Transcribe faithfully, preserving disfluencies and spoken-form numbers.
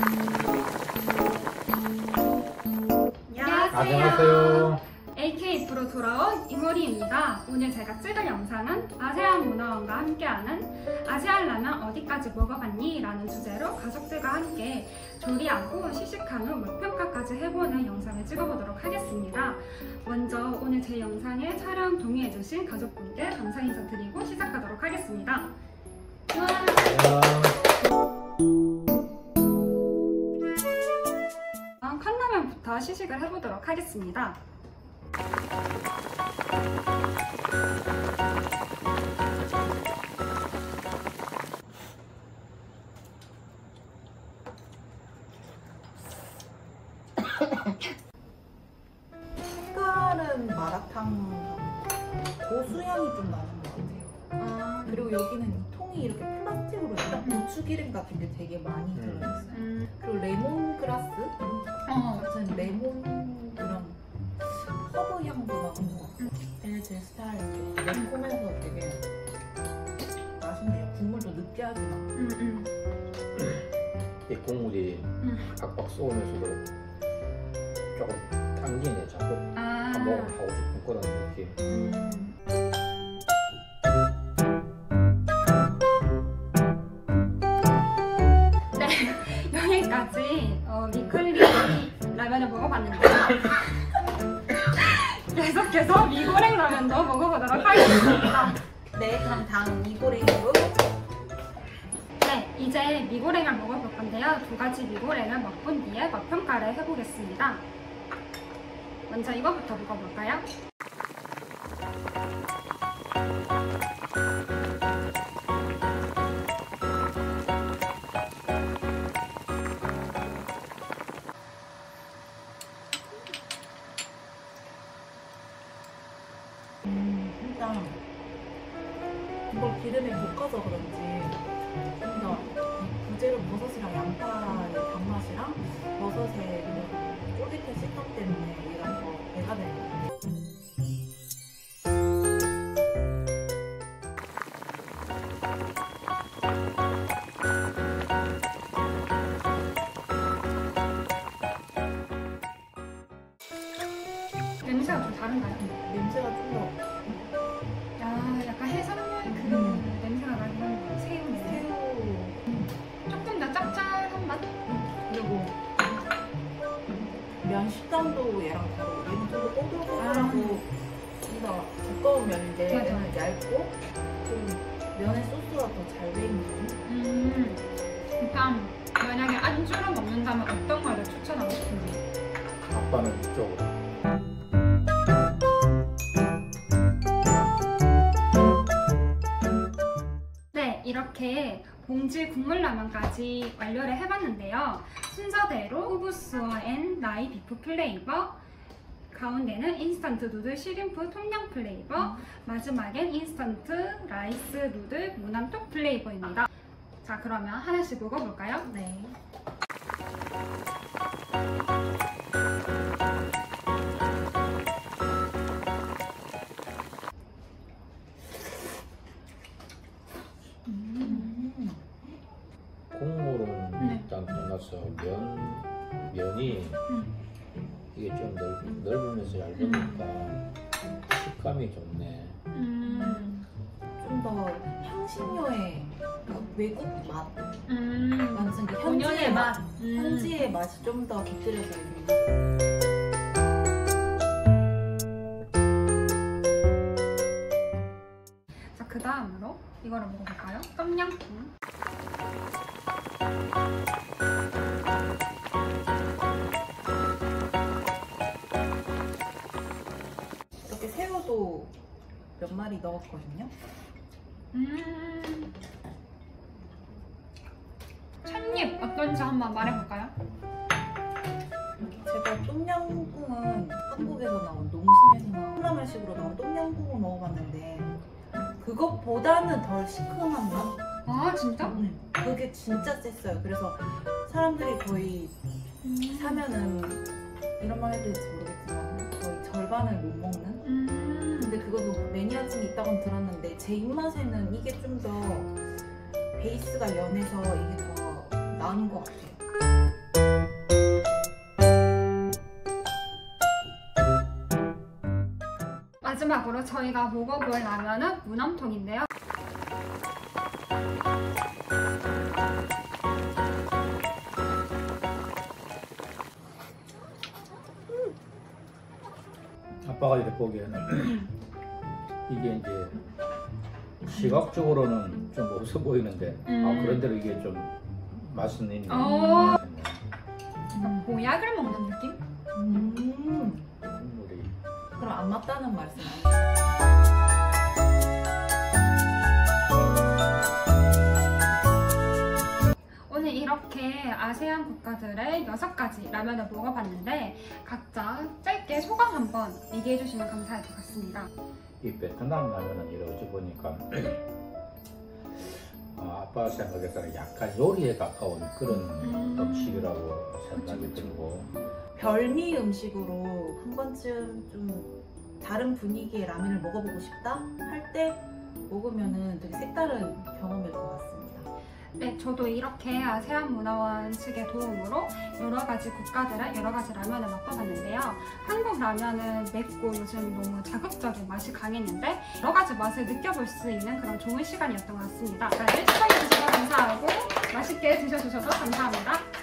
안녕하세요. 에이케이 프로 돌아온 이모리입니다. 오늘 제가 찍을 영상은 아세안 문화원과 함께하는 아세안 라면 어디까지 먹어봤니? 라는 주제로 가족들과 함께 조리하고 시식한 후 맛평가까지 해보는 영상을 찍어보도록 하겠습니다. 먼저 오늘 제 영상에 촬영 동의해주신 가족분께 감사 인사드리고 시작하도록 하겠습니다. 칸라면부터 시식을 해보도록 하겠습니다. 색깔은 마라탕 고수향이 좀 나는 것 같아요. 아, 그리고 여기는 이 통이 이렇게 플라스틱으로 딱 고추기름 같은 게 되게 많이 들어있어요. 음. 그리고 레몬그라스 어. 같은 레몬 그런 허브 향도 나는 것 같아요. 얘는 제 스타일 매콤해서 되게 맛있네요. 국물도 느끼하지 않고. 음, 음. 이 국물이 음. 박박 쏘면서도 조금 당기네. 자꾸 아. 밥 먹으면 하고 싶은 그런 느낌. 음. 어, 위클리 라면을 먹어봤는데요. 계속해서 미고랭 라면도 먹어보도록 하겠습니다. 네, 그럼 다음 미고랭으로. 네, 이제 미고랭을 먹어볼 건데요. 두 가지 미고랭을 맛본 뒤에 맛평가를 해보겠습니다. 먼저 이거부터 먹어볼까요? 음, 일단 이걸 기름에 볶아서 그런지 좀 더 부재료 버섯이랑 양파의 단맛이랑 버섯의 그냥 쫄깃한 식감 때문에 얘가 더 배가 되는 것 같아요. 냄새가 좀 다른가요? 냄새가 좀 더 아, 약간 해산물 그 음. 냄새가 나긴 한데 새우 냄새. 새우 음. 조금 더 짭짤한 맛? 그리고 면 식감도 얘랑 다르고 얘는 좀 더 꼬들꼬들하고 좀 더 두꺼운 면인데 맞아. 얘는 얇고 좀 면의 소스가 더 잘 돼 있는 음. 일단 만약에 안주로 먹는다면 어떤 거를 추천하고 싶은지. 아빠는 이쪽으로. 이렇게 봉지 국물라면까지 완료를 해봤는데요. 순서대로 후부스어 앤 라이 비프 플레이버, 가운데는 인스턴트 누들 시림프 톰양 플레이버, 음. 마지막엔 인스턴트 라이스 누들 무남톡 플레이버입니다. 자, 그러면 하나씩 먹어볼까요? 네. 국물은 네. 일단 떠나서 면, 면이 음. 이게 좀 넓, 넓으면서 얇으니까 음. 식감이 좋네. 음. 좀 더 향신료의 그 외국 맛 음. 완전 그 본연의 현지의 맛, 맛. 음. 현지의 맛이 좀 더 깃들여져 있는. 자, 그 다음으로 이거를 먹어볼까요? 똠양꿍. 이렇게 새우도 몇 마리 넣었거든요. 음. 첫입 어떤지 한번 말해볼까요? 제가 똠양꿍은 한국에서 나온 농심에서 나온 컵라면식으로 나온 똠양꿍을 먹어봤는데 그것보다는 덜 시큼한 맛? 아, 진짜? 응. 그게 진짜 셌어요. 그래서 사람들이 거의 음. 사면은 이런 말 해도 될지 모르겠지만 거의 절반을 못 먹는? 음. 근데 그것도 매니아층이 있다고 들었는데 제 입맛에는 이게 좀 더 베이스가 연해서 이게 더 나은 것 같아요. 마지막으로 저희가 먹어볼 라면은 무남통인데요. 아빠가 이렇게 보기에는 이게 이제 시각적으로는 좀 없어 보이는데 음. 아 그런대로 이게 좀 맛은 있네. 어. 음. 보약을 먹는 느낌? 음. 국물이 그럼 안 맞다는 말씀 오늘 이렇게 아세안 국가들의 여섯 가지 라면을 먹어봤는데 각자 짧게 소감 한번 얘기해 주시면 감사할 것 같습니다. 이 베트남 라면은 이러지 보니까 아, 아빠 생각에서는 약간 요리에 가까운 그런 음. 음식이라고 생각이 그쵸, 그쵸. 들고 별미 음식으로 한 번쯤 좀 다른 분위기의 라면을 먹어보고 싶다 할 때 먹으면은 되게 색다른 경험일 것 같습니다. 네, 저도 이렇게 아세안 문화원 측의 도움으로 여러 가지 국가들의 여러 가지 라면을 맛봐봤는데요. 한국 라면은 맵고 요즘 너무 자극적인 맛이 강했는데 여러 가지 맛을 느껴볼 수 있는 그런 좋은 시간이었던 것 같습니다. 네, 시청해주셔서 감사하고 맛있게 드셔주셔서 감사합니다.